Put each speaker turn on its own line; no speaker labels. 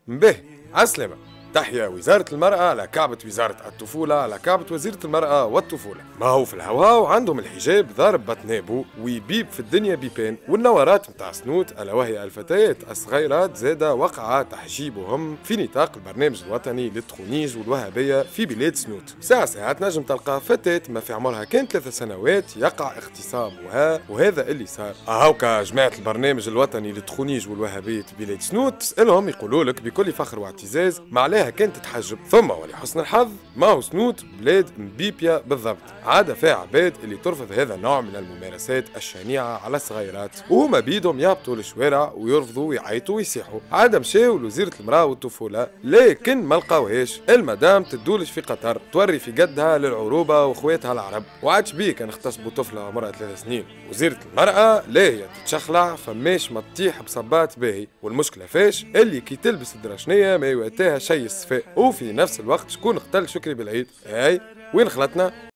به عسلامة. تحيا وزارة المرأة على كعبة وزارة الطفولة على كعبة وزيرة المرأة والطفولة. ما هو في الهواء عندهم الحجاب ضارب بطنابو ويبيب في الدنيا بيبان، والنورات متاع سنوت ألا وهي الفتيات الصغيرات زادة وقع تحجيبهم في نطاق البرنامج الوطني للتخونيج والوهابية في بلاد سنوت. ساعة نجم تلقى فتاة ما في عمرها كان 3 سنوات يقع اغتصابها، وهذا اللي صار. هاوكا جماعة البرنامج الوطني للتخونيج والوهابية في بلاد سنوت تسألهم يقولوا لك بكل فخر واعتزاز ما عليها كانت تتحجب. ثم ولحسن الحظ ما هو سنوت بلاد مبيبيا بالضبط، عادة فيها عباد اللي ترفض هذا النوع من الممارسات الشنيعة على الصغيرات، وهما بيدهم يهبطوا للشوارع ويرفضوا ويعيطوا ويصيحوا. عادة مشاو لوزيرة المرأة والطفولة لكن ما لقاوهاش. المدام تدولش في قطر توري في قدها للعروبة واخواتها العرب، وعادش بيه كان اغتصبوا طفلة عمرها 3 سنين. وزيرة المرأة لا هي تتشخلع فماش ما تطيح بصبات باهي، والمشكلة فاش اللي كي تلبس الدرشنية ما يواتاها شي الصفاء. وفي نفس الوقت شكون قتل شكري بالعيد؟ هاي وين خلطنا؟